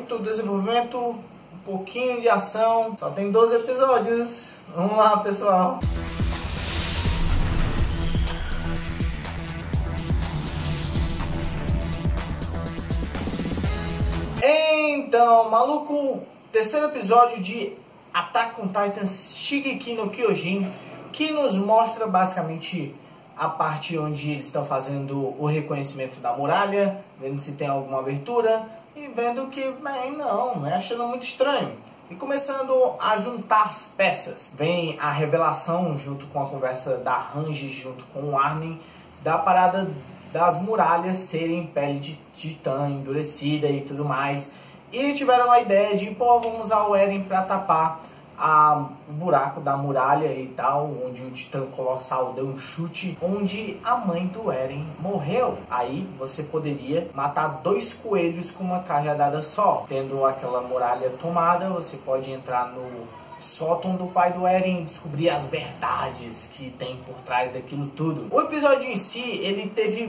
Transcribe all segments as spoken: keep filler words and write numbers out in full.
muito desenvolvimento, um pouquinho de ação. Só tem doze episódios. Vamos lá, pessoal. Então, maluco, terceiro episódio de Attack on Titan Shingeki no Kyojin, que nos mostra basicamente a parte onde eles estão fazendo o reconhecimento da muralha, vendo se tem alguma abertura e vendo que, bem, não, é achando muito estranho. E começando a juntar as peças. Vem a revelação, junto com a conversa da Hanji, junto com o Armin, da parada das muralhas serem pele de titã endurecida e tudo mais. E tiveram a ideia de, pô, vamos usar o Eren para tapar a, o buraco da muralha e tal, onde o titã colossal deu um chute, onde a mãe do Eren morreu. Aí você poderia matar dois coelhos com uma cajadada só. Tendo aquela muralha tomada, você pode entrar no sótão do pai do Eren e descobrir as verdades que tem por trás daquilo tudo. O episódio em si, ele teve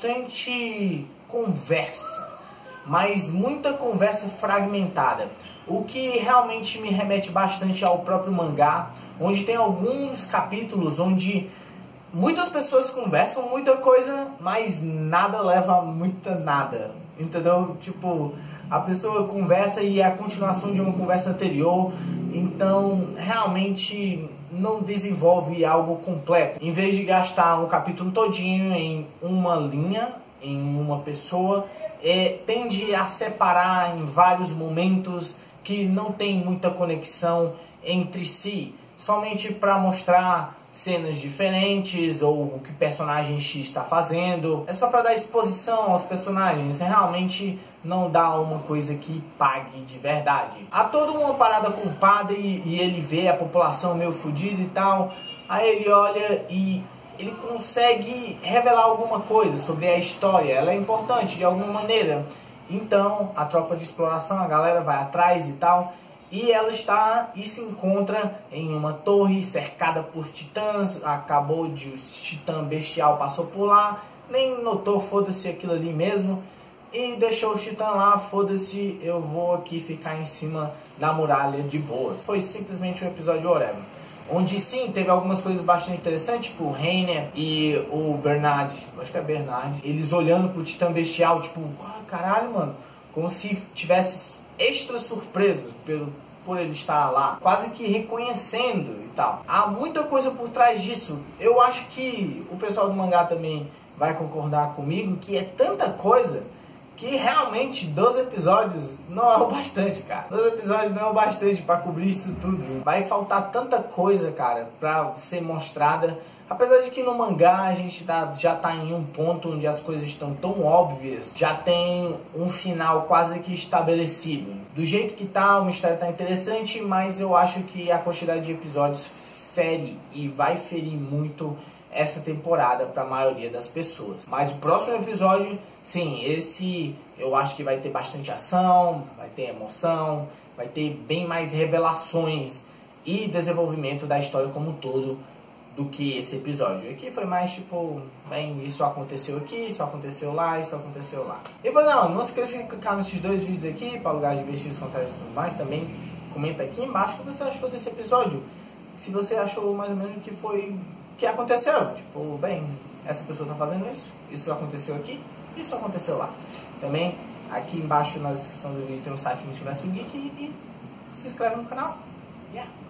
bastante conversa, mas muita conversa fragmentada, o que realmente me remete bastante ao próprio mangá, onde tem alguns capítulos onde muitas pessoas conversam muita coisa, mas nada leva a muita nada, entendeu? Tipo, a pessoa conversa e é a continuação de uma conversa anterior, então realmente não desenvolve algo completo. Em vez de gastar um capítulo todinho em uma linha, em uma pessoa, é, tende a separar em vários momentos que não tem muita conexão entre si, somente para mostrar cenas diferentes ou o que o personagem X está fazendo. É só para dar exposição aos personagens, realmente não dá uma coisa que pague de verdade. Há toda uma parada com o padre e ele vê a população meio fodida e tal, aí ele olha e ele consegue revelar alguma coisa sobre a história, ela é importante de alguma maneira. Então a tropa de exploração, a galera vai atrás e tal, e ela está e se encontra em uma torre cercada por titãs. Acabou de o titã bestial passou por lá, nem notou, foda-se aquilo ali mesmo, e deixou o titã lá, foda-se, eu vou aqui ficar em cima da muralha de boas. Foi simplesmente um episódio whatever, onde sim, teve algumas coisas bastante interessantes, tipo o Reiner e o Bernard, acho que é Bernard, eles olhando pro titã bestial, tipo, ah, caralho, mano, como se tivesse extra surpresos pelo, por ele estar lá, quase que reconhecendo e tal. Há muita coisa por trás disso. Eu acho que o pessoal do mangá também vai concordar comigo, que é tanta coisa que realmente doze episódios não é o bastante, cara. doze episódios não é o bastante pra cobrir isso tudo. Vai faltar tanta coisa, cara, pra ser mostrada. Apesar de que no mangá a gente tá, já tá em um ponto onde as coisas estão tão óbvias, já tem um final quase que estabelecido. Do jeito que tá, o mistério tá interessante, mas eu acho que a quantidade de episódios fere e vai ferir muito essa temporada para a maioria das pessoas. Mas o próximo episódio, sim, esse eu acho que vai ter bastante ação, vai ter emoção, vai ter bem mais revelações e desenvolvimento da história como um todo do que esse episódio. Aqui foi mais tipo, bem, isso aconteceu aqui, isso aconteceu lá, isso aconteceu lá. E não, não se esqueça de clicar nesses dois vídeos aqui para lugar de vestir os comentários e tudo mais. Também comenta aqui embaixo o que você achou desse episódio. Se você achou mais ou menos que foi que aconteceu, tipo, bem, essa pessoa tá fazendo isso, isso aconteceu aqui, isso aconteceu lá. Também aqui embaixo na descrição do vídeo tem um site Multiverso Geek e se inscreve no canal. Yeah.